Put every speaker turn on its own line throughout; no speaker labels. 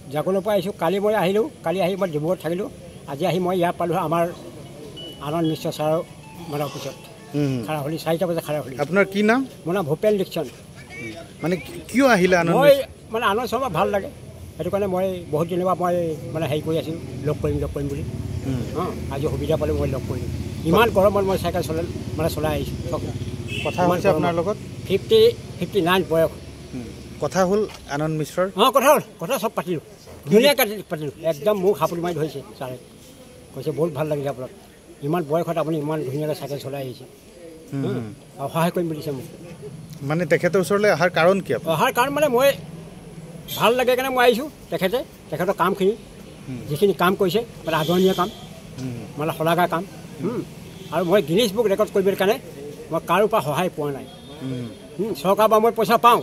জাগলৰ পৰা আহিছোঁ। কালি মই আহিলোঁ, কালি আহি মই ডিব্ৰুগড়ত থাকিলোঁ। আজি আহি মই ইয়াত পালোঁ আমাৰ আনন্দ মিশ্ৰ ছাৰৰ মানে অফিচত খাৰা হ'লি 4টা বজাত খাৰা হ'লি।
আপোনাৰ কি নাম?
মোৰ নাম ভূপেন দীক্ষণ।
মানে কিয় আহিলে আনন্দ?
মই মানে আনন্দ শৰ্মা ভাল লাগে, সেইটো কাৰণে মই বহুত দিনৰ পৰা মই মানে হেৰি কৰি আছিলোঁ, লগ কৰিম বুলি। আজি সুবিধা পালোঁ, মই লগ কৰিলোঁ। ইমান গৰমত মই চাইকেল চলাই আহিছোঁ।
কথা হৈছে আপোনাৰ লগত?
59 বয়স।
কথা হ'ল আনন্দ মিশ্ৰৰ?
কথা চব পাতিলোঁ, ধুনীয়াকৈ পাতিলোঁ। একদম মোক সাপৰি মাৰি ধৰিছে ছাৰে, কৈছে বহুত ভাল লাগিলে আপোনাক, ইমান বয়সত আপুনি ইমান ধুনীয়াকৈ চাইকেল চলাই আহিছে আৰু সহায় কৰিম বুলি দিছে মোক।
মানে তেখেতৰ ওচৰলৈ অহাৰ কাৰণ কি?
অহাৰ কাৰণ মানে মই ভাল লাগে কাৰণে মই আহিছোঁ। তেখেতৰ কামখিনি যিখিনি কাম কৰিছে মানে আদৰণীয় কাম, মানে শলাগা কাম। আৰু মই গিনিজ বুক ৰেকৰ্ড কৰিবৰ কাৰণে মই কাৰো পৰা সহায় পোৱা নাই। চৰকাৰৰ পৰা মই পইচা পাওঁ,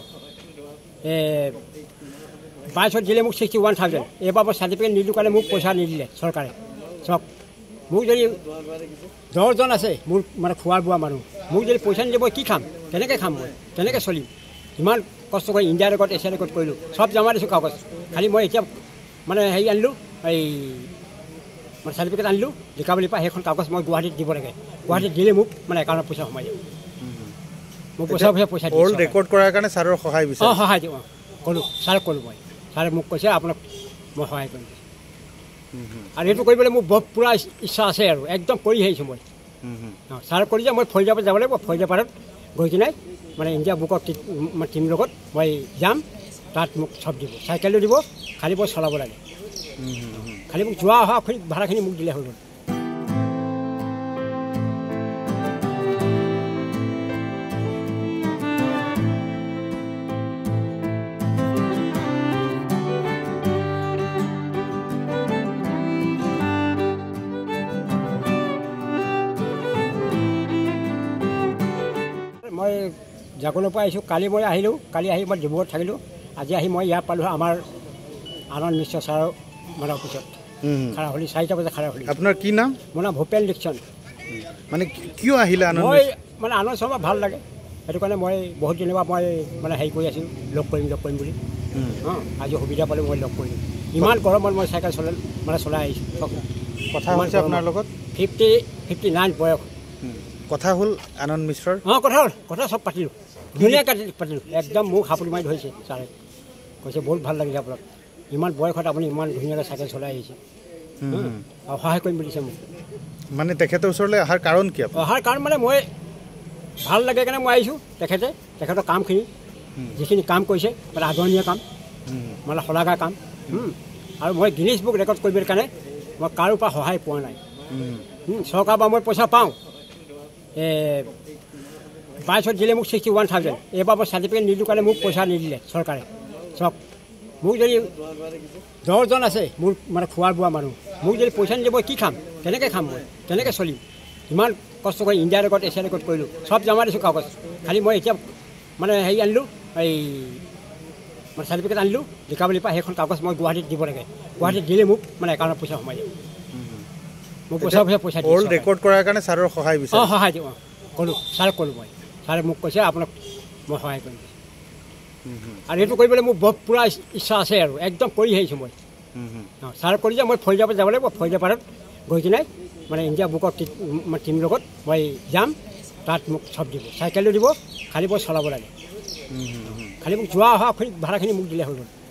22 দিলে মোক 61,000। এইবাৰ মই চাৰ্টিফিকেট নিদিলোঁ কাৰণে মোক পইচা নিদিলে চৰকাৰে। চক মোক যদি 10জন আছে মোৰ মানে খোৱা বোৱা মানুহ, মোক যদি পইচা নিদিয়ে মই কি খাম? কেনেকৈ খাম? মই কেনেকৈ চলিম? ইমান কষ্ট কৰি ইণ্ডিয়া ৰেকৰ্ড, এছিয়া ৰেকৰ্ড কৰিলোঁ, চব জমা দিছোঁ কাগজ। খালি মই এতিয়া মানে হেৰি আনিলোঁ, এই মানে চাৰ্টিফিকেট আনিলোঁ লিখাবলৈ পৰা, সেইখন কাগজ মই গুৱাহাটীত দিব লাগে। গুৱাহাটীত দিলে মোক মানে একাউণ্টত পইচা সোমাই যাব। মোক পইচা
অল ৰেকৰ্ড কৰাৰ কাৰণে ছাৰৰ সহায় বিচাৰে?
সহায় দিওঁ, ক'লোঁ ছাৰক ক'লোঁ মই। ছাৰে মোক কৈছে আপোনাক মই সহায় কৰিম। আৰু এইটো কৰিবলৈ মোৰ বহুত পূৰা ইচ্ছা আছে আৰু একদম কৰি আহিছোঁ মই। ছাৰক কৰি যে মই ফৰিদাবাদ যাব লাগিব, ফৰিদাবাদত গৈ কিনে মানে ইণ্ডিয়া বুকৰ টীম লগত মই যাম, তাত মোক চব দিব, চাইকেলো দিব, খালি মই চলাব লাগে। খালি মোক যোৱা অহা ভাড়াখিনি মোক দিলে হৈ গ'ল। মই জাগলৰ পৰা আহিছোঁ। কালি মই আহিলোঁ, কালি আহি মই ডিব্ৰুগড়ত থাকিলোঁ। আজি আহি মই ইয়াত পালোঁ আমাৰ আনন্দ মিশ্ৰ ছাৰৰ মানে অফিচত খাৰা হ'লি 4টা বজাত খাৰা হ'লি।
আপোনাৰ কি নাম?
মোৰ নাম ভূপেন দীক্ষণ।
মানে কিয় আহিলে আনন্দ?
মই মানে আনন্দ শৰ্মা ভাল লাগে, সেইটো কাৰণে মই বহুত দিনৰ পৰা মই মানে হেৰি কৰি আছিলোঁ, লগ কৰিম বুলি। আজি সুবিধা পালোঁ, মই লগ কৰিলোঁ। ইমান গৰমত মই চাইকেল চলাই আহিছোঁ।
কথা হৈছে আপোনাৰ লগত?
59 বয়স।
কথা হ'ল আনন্দ মিশ্ৰৰ?
কথা চব পাতিলোঁ, ধুনীয়াকৈ পাতিলোঁ। একদম মোক সাপৰি মাৰি ধৰিছে ছাৰে, কৈছে বহুত ভাল লাগিলে আপোনাক, ইমান বয়সত আপুনি ইমান ধুনীয়াকৈ চাইকেল চলাই আহিছে আৰু সহায় কৰিম বুলি দিছে মোক।
মানে তেখেতৰ ওচৰলৈ অহাৰ কাৰণ কি?
অহাৰ কাৰণ মানে মই ভাল লাগে কাৰণে মই আহিছোঁ। তেখেতৰ কামখিনি যিখিনি কাম কৰিছে মানে আদৰণীয় কাম, মানে শলাগা কাম। আৰু মই গিনিজ বুক ৰেকৰ্ড কৰিবৰ কাৰণে মই কাৰো পৰা সহায় পোৱা নাই। চৰকাৰৰ পৰা মই পইচা পাওঁ, 22 দিলে মোক 61,000। এইবাৰ মই চাৰ্টিফিকেট নিদিলোঁ কাৰণে মোক পইচা নিদিলে চৰকাৰে। চক মোক যদি 10জন আছে মোৰ মানে খোৱা বোৱা মানুহ, মোক যদি পইচা নিদিয়ে মই কি খাম? কেনেকৈ খাম? মই কেনেকৈ চলিম? ইমান কষ্ট কৰি ইণ্ডিয়া ৰেকৰ্ড, এছিয়া ৰেকৰ্ড কৰিলোঁ, চব জমা দিছোঁ কাগজ। খালি মই এতিয়া মানে হেৰি আনিলোঁ, এই মানে চাৰ্টিফিকেট আনিলোঁ লিখাবলৈ পৰা, সেইখন কাগজ মই গুৱাহাটীত দিব লাগে। গুৱাহাটীত দিলে মোক মানে একাউণ্টত পইচা সোমাই যাব। মোক পইচা
অল ৰেকৰ্ড কৰাৰ কাৰণে ছাৰৰ সহায় বিচাৰে?
সহায় দিওঁ, ক'লোঁ ছাৰক ক'লোঁ মই। ছাৰে মোক কৈছে আপোনাক মই সহায় কৰিম। আৰু এইটো কৰিবলৈ মোৰ বহুত পূৰা ইচ্ছা আছে আৰু একদম কৰি আহিছোঁ মই। ছাৰক কৰি যে মই ফৰিদাবাদ যাব লাগিব, ফৰিদাবাদত গৈ কিনে মানে ইণ্ডিয়া বুকৰ টীম লগত মই যাম, তাত মোক চব দিব, চাইকেলো দিব, খালি মই চলাব লাগে। খালি মোক যোৱা অহা ভাড়াখিনি মোক দিলে হৈ গ'ল।